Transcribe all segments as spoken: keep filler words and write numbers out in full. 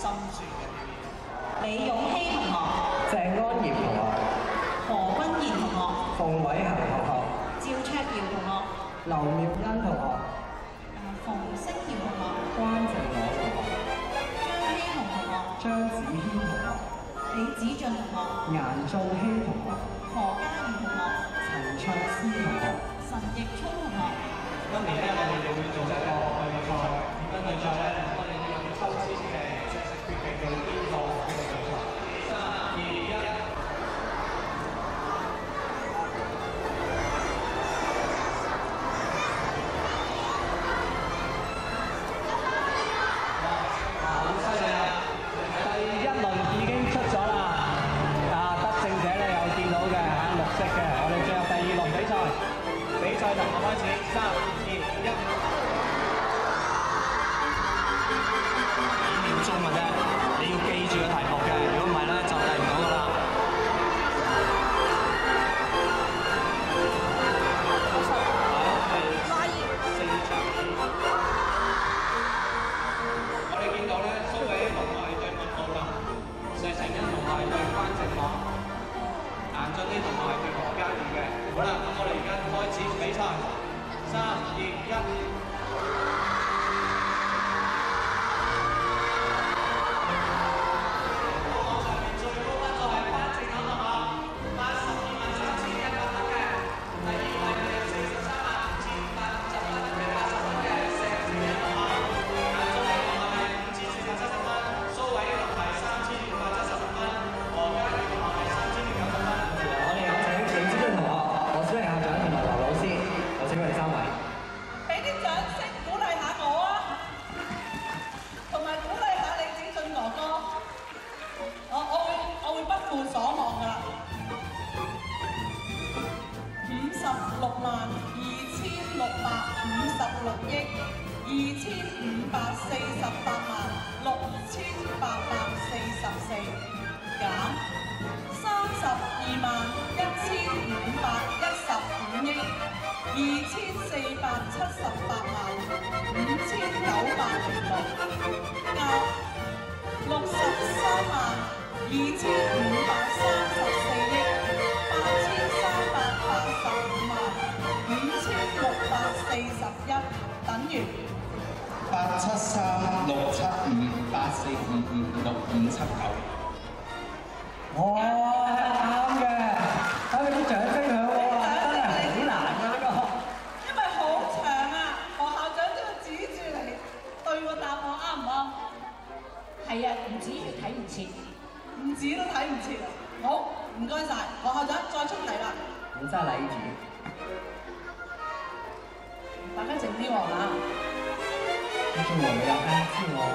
心酸嘅呢啲。 李勇希同學、 鄭安業同學、 何君賢同學、 馮偉恒同學、 趙卓耀同學、 劉妙欣同學、 馮星耀同學、 關靜朗同學、 張希彤同學、 張子軒同學、 李子俊同學、 顏仲希同學、 何嘉怡同學、 陳卓思同學、 陳奕聰同學。 今年咧，我哋就會做一個對賽，點樣對賽咧？我哋會用抽籤嘅即係決定到邊個呢個比賽。三二一。好犀利啊！第一輪已經出咗啦，啊得勝者咧有見到嘅嚇綠色嘅，我哋進入第二輪比賽，比賽題目開始，三二一。幾秒鐘嘅啫，你要記住個題目嘅，如果唔係咧就計唔到噶啦。四場。我哋見到咧，蘇偉同埋對麥浩林，石成恩同埋對關正朗，顏俊呢同埋對何嘉怡嘅。好啦，咁我哋而家開始比賽，三二一。 六萬二千六百五十六億二千五百四十八萬六千八百四十四，減三十二萬一千五百一十五億二千四百七十八萬五千九百零六，加六十三萬二千五百三十四億八千三百八十五萬五千六百四十一，等於八七三六七五八四五五六五七九。 哇，啱嘅，睇佢啲掌聲響喎，真係好難㗎呢個。 因為好長啊，何校長都要指住嚟對個答案啱唔啱？係啊，唔指住睇唔切，唔指都睇唔切啊！好，唔該晒，何校長再出題啦。 你真係禮住。 大家靜啲喎嚇。 你做黃日啊，知我。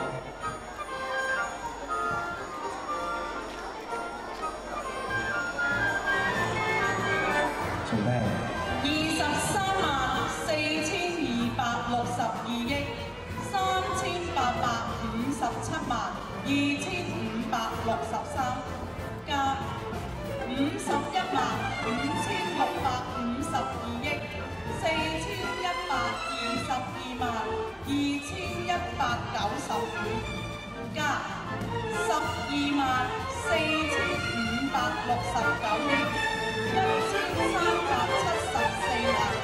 做咩？ 二十三萬四千二百六十二億三千八百五十七萬二千五百六十三，加五十一萬五千六百五十二億四千一百二十二萬二千一百九十五，加十二萬四千五百六十九億一千三百七十四萬